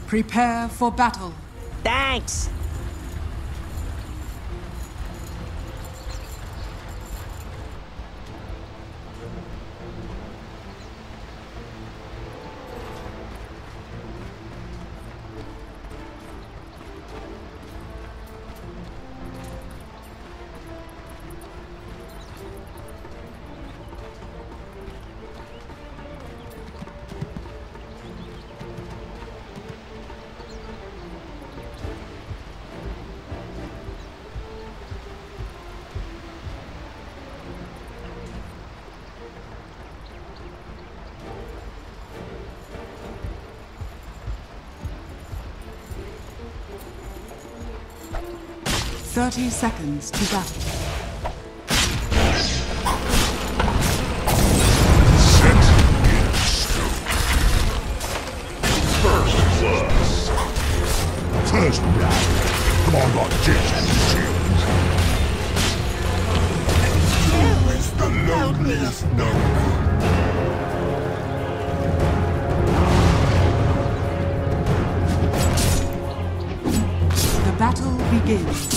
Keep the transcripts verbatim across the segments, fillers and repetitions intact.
Prepare for battle. Thanks! Thirty seconds to battle. Set in stone. First blood. First blood. Come on, not Jason Shields. Who is the loneliest known? The battle begins.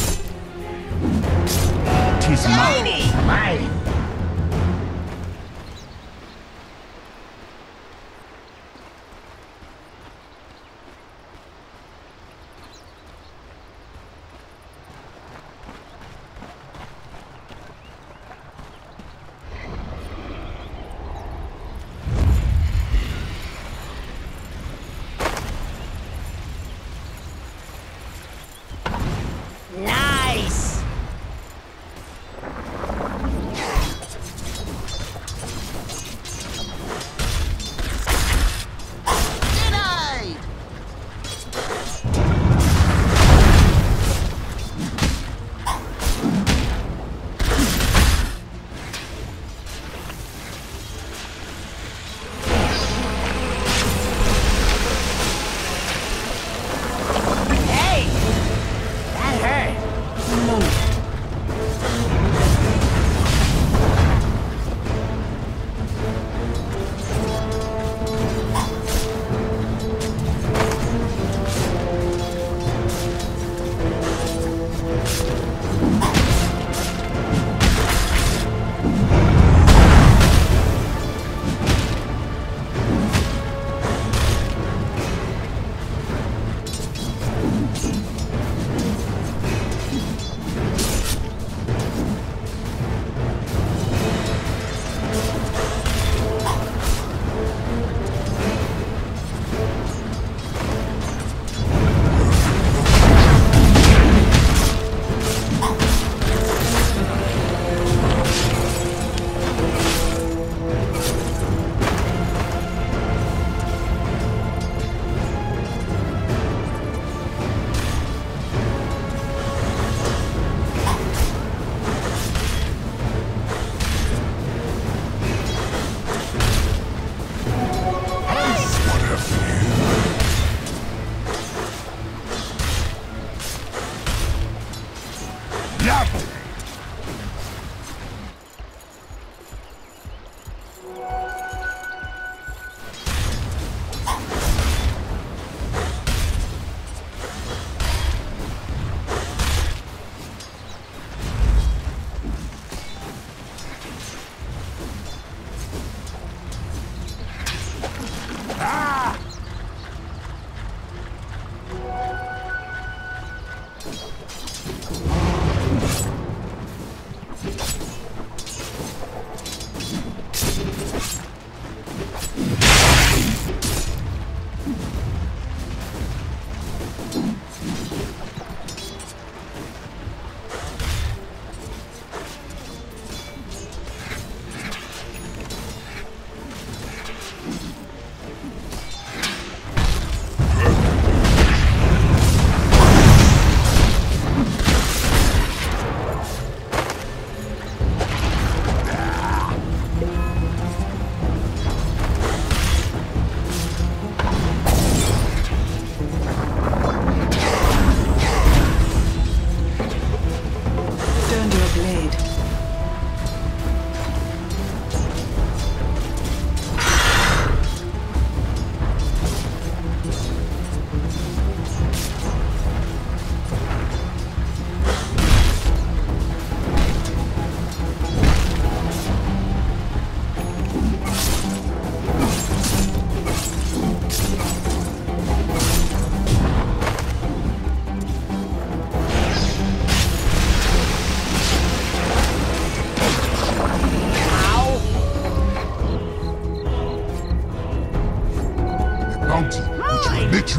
Tis mine! Mine!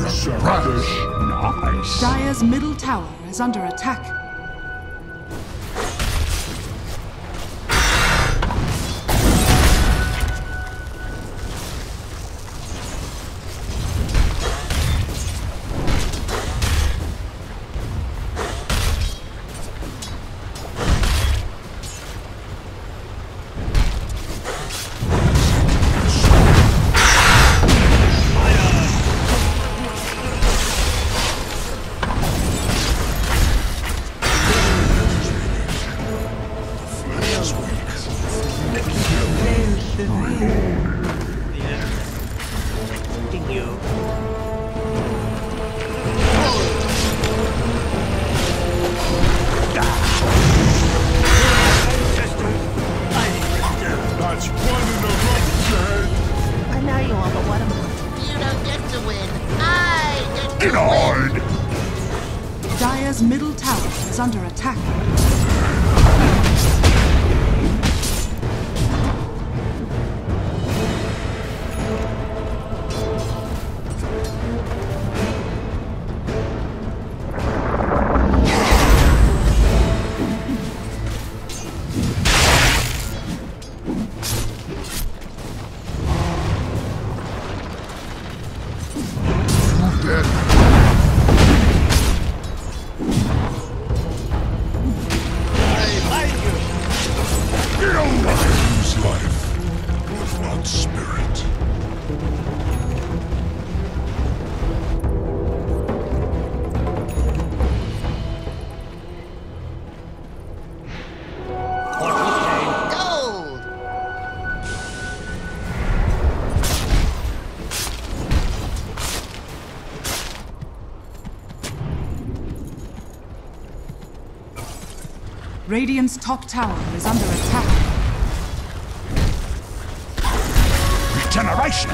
Radish. Nice. Dire's middle tower is under attack. Dire's middle tower is under attack. Radiant's top tower is under attack. Regeneration!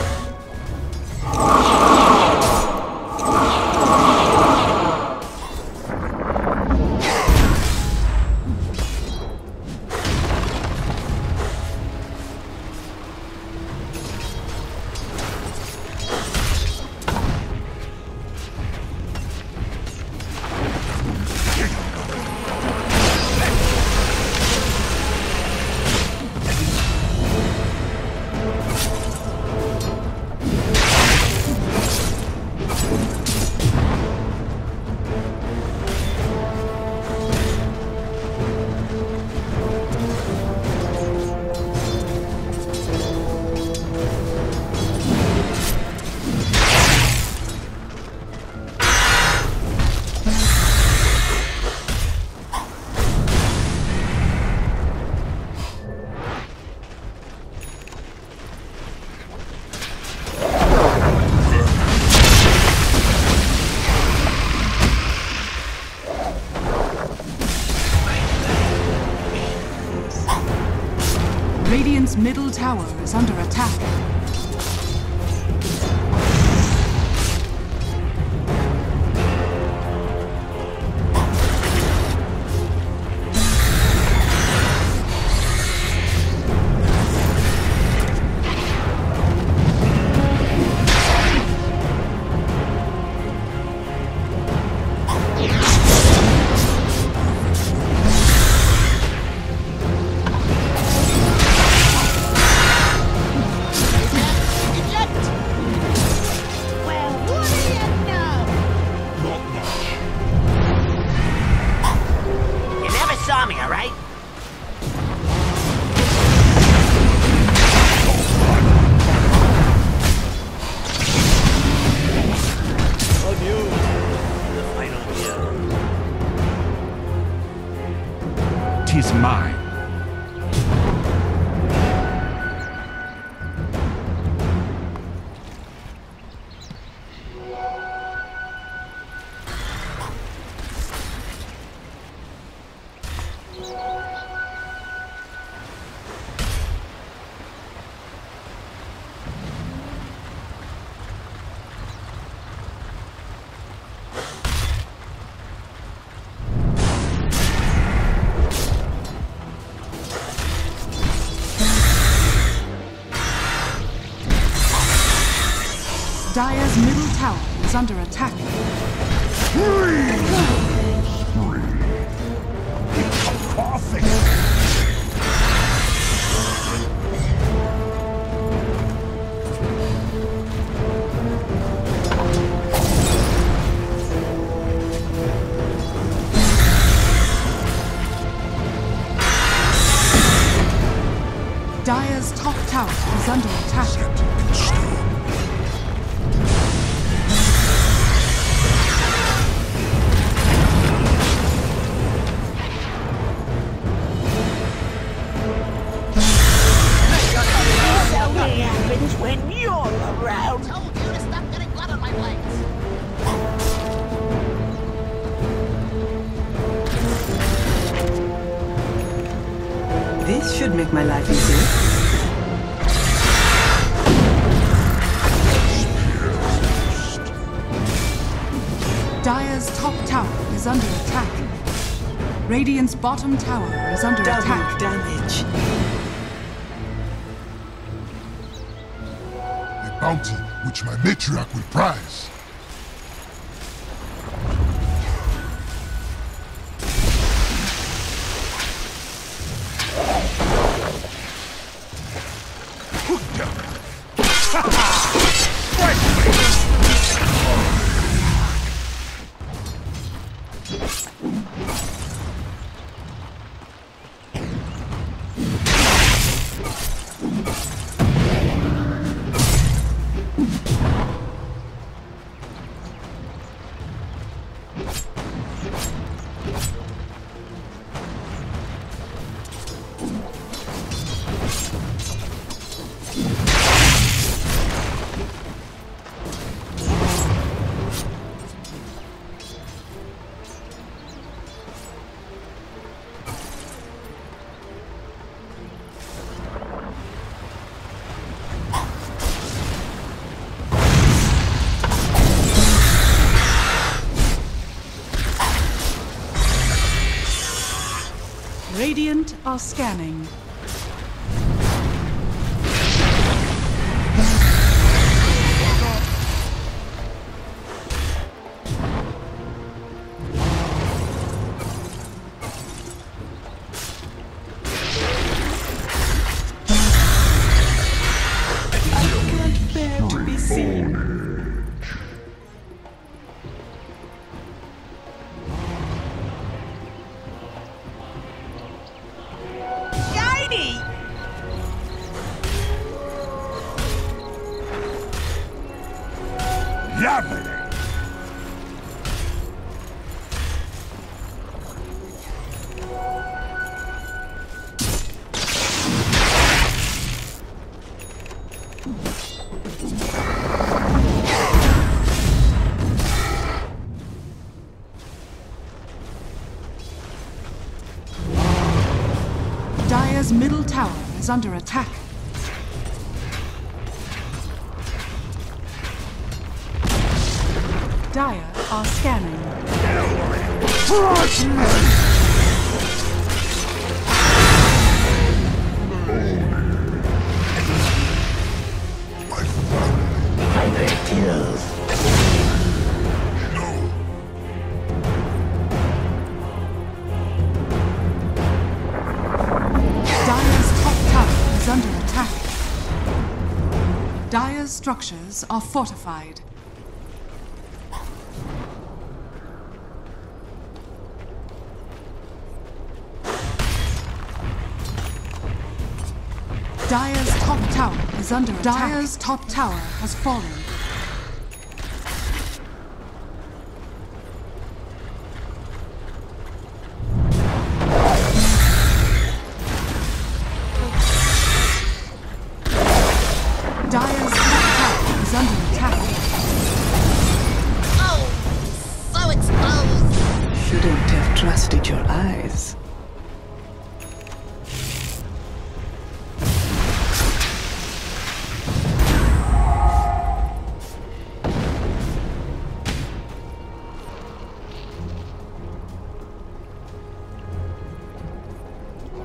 Radiant's middle tower is under attack. Dire's middle tower is under attack. Perfect. Dire's top tower is under attack. This only happens when you're around. Told you to stop getting blood on my legs. This should make my life easier. Dire's top tower is under attack. Radiant's bottom tower is under Double attack. damage. A bounty which my matriarch will prize. Radiant are scanning. Can't bear to be seen. Lovely. Dire's middle tower is under attack. Dire are scanning. My family. Hundred kills. No. Dire's top tower is under attack. Dire's structures are fortified. Dire's top tower is under attack. Dire's top tower has fallen. Dire's top tower is under attack. Oh, so exposed. Shouldn't have trusted your eyes.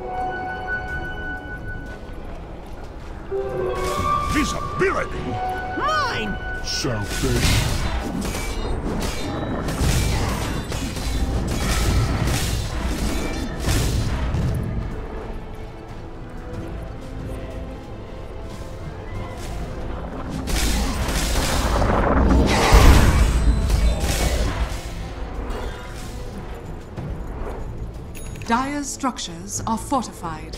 Visibility. Mine! Selfish. Dire's structures are fortified.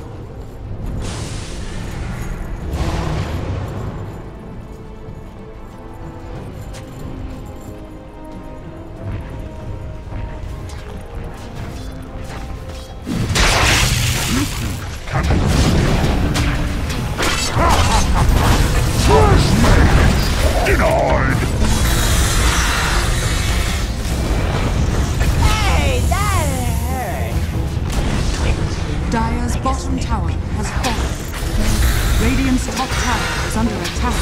Denied! Hey, that hurt! Dire's bottom tower has fallen. Radiant's top tower is under attack.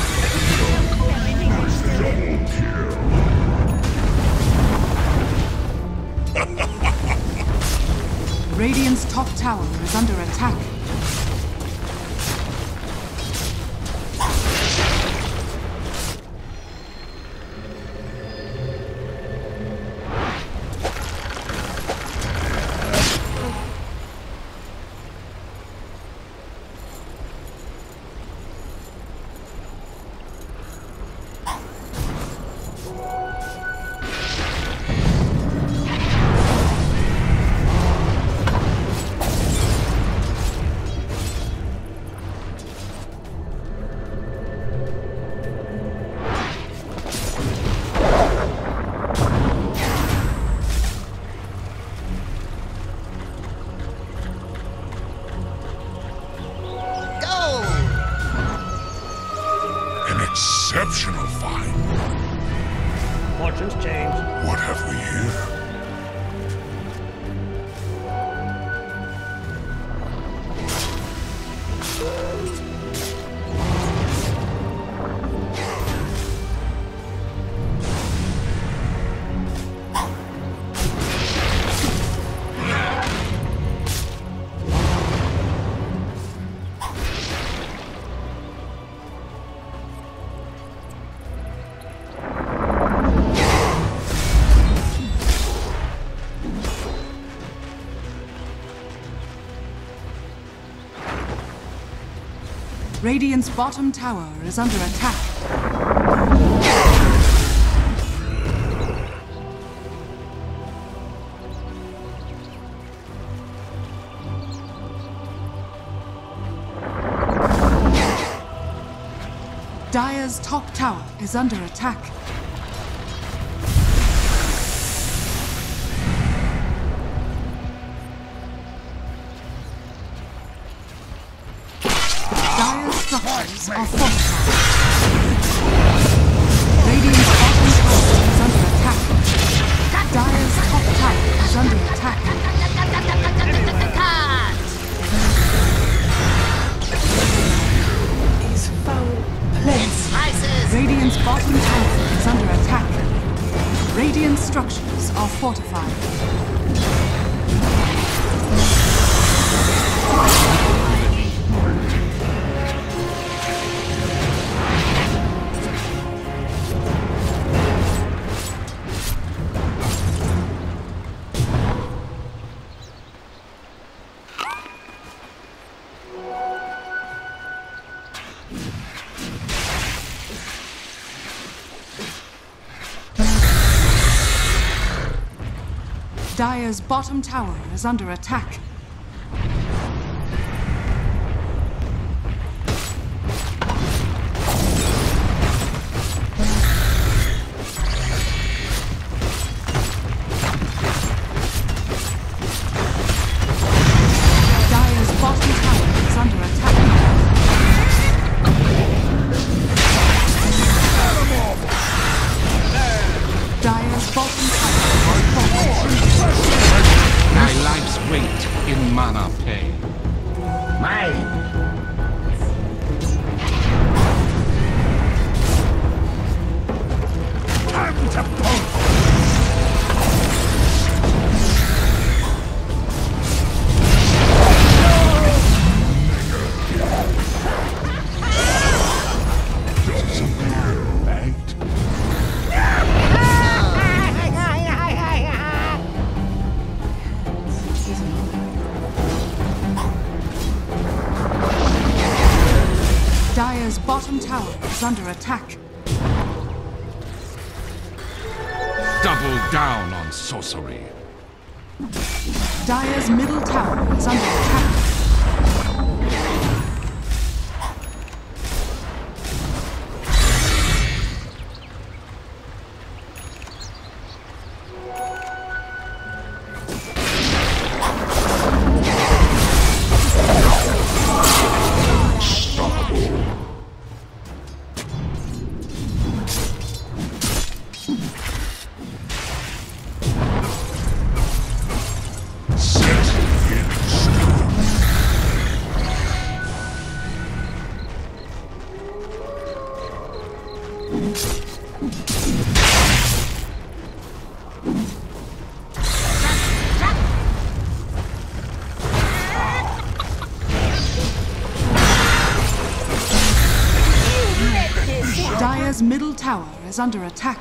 Radiant's top tower is under attack. Exceptional find. Fortune's changed. What have we here? Radiant's bottom tower is under attack. Dire's top tower is under attack. Structures are fortified. Radiant's bottom tower is under attack. Dire's top tower is under attack. Is foul play. Radiant's bottom tower is under attack. Radiant structures are fortified. Dire's bottom tower is under attack. Dire's bottom tower is under attack. Dire's bottom tower is falling. My life's weight Dire's bottom tower is under attack. Double down on sorcery. Dire's middle tower is under attack. Dire's middle tower is under attack.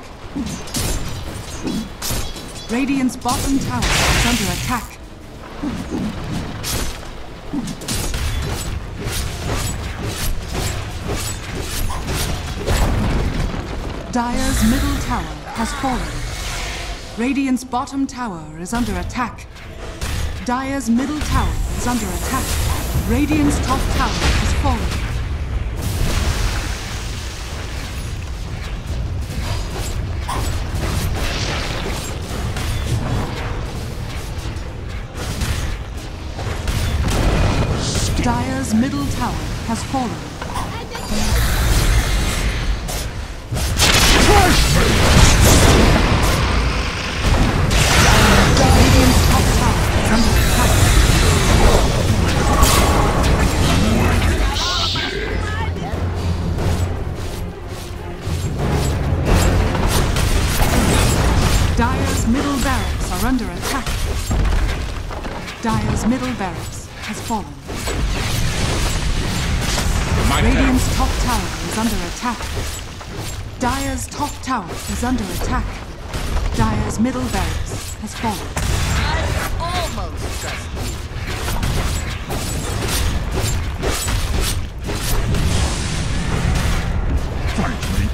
Radiant's bottom tower is under attack. Dire's middle tower has fallen. Radiant's bottom tower is under attack. Dire's middle tower is under attack. Radiant's top tower has fallen. Dire's middle tower has fallen. Radiant's top tower is under attack. Dire's middle barracks are under attack. Dire's middle barracks has fallen. Radiant's top tower is under attack. Dire's top tower is under attack. Dire's middle barracks has fallen. I almost trust you. Fight me,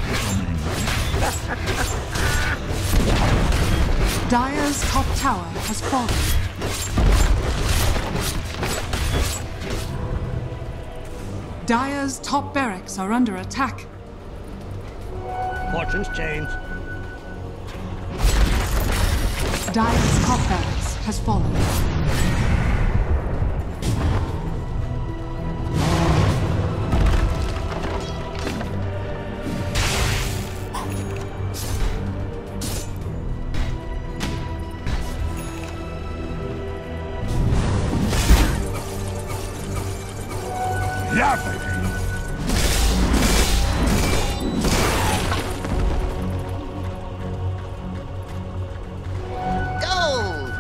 enemy. Dire's top tower has fallen. Dire's top barracks are under attack. Fortune's changed. Dire's top barracks has fallen. Yapping. Gold!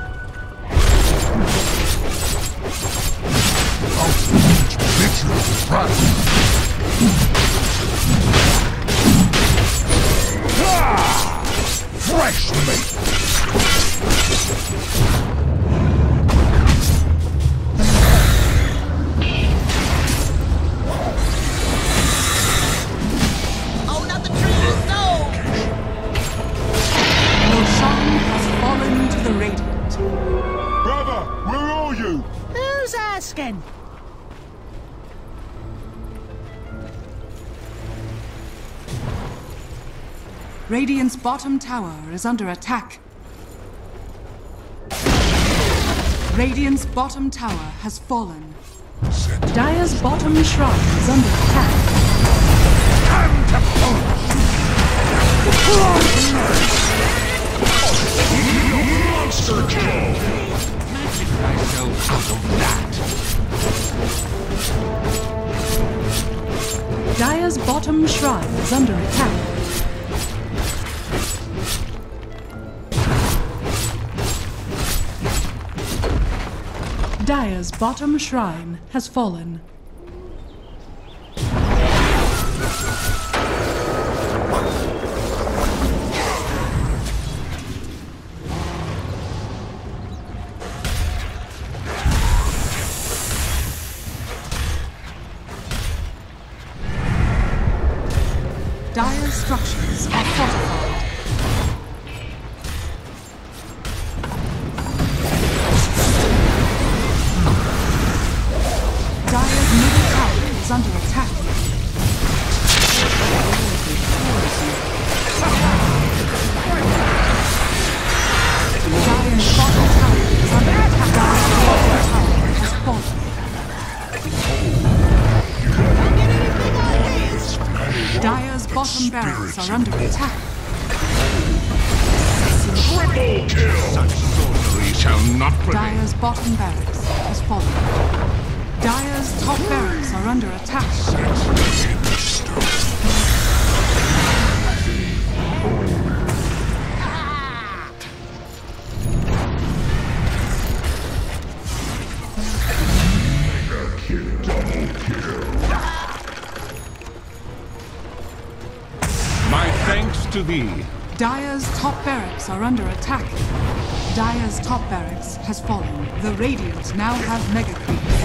Ah! Fresh meat. Oh, not the tree! No! Roshan has fallen to the Radiant. Brother, where are you? Who's asking? Radiant's bottom tower is under attack. Radiant's bottom tower has fallen. Dire's bottom shrine is under attack. Monster kill! Magic myself out of that. Dire's bottom shrine is under attack. Dire's bottom shrine has fallen. Dire's structures are fortified. Dire's middle tower is under attack. Dire's bottom tower is under attack. Dire's bottom tower has fallen. Dire's bottom barracks are under attack. Triple kill! Such sorcery shall not prevail. Dire's bottom barracks has fallen. Dire's top barracks are under attack. My thanks to thee. Dire's top barracks are under attack. Dire's top barracks has fallen. The Radiant now have mega creeps.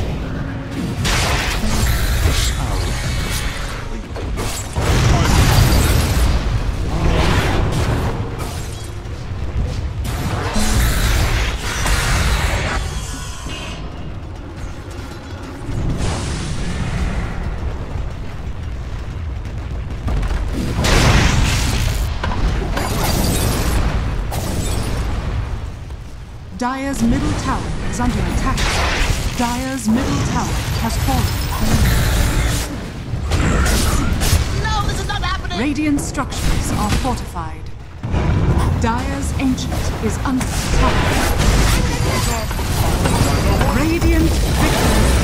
Dire's middle tower is under attack. Dire's middle tower has fallen. No, this is not happening! Radiant structures are fortified. Dire's ancient is under attack. Radiant victory.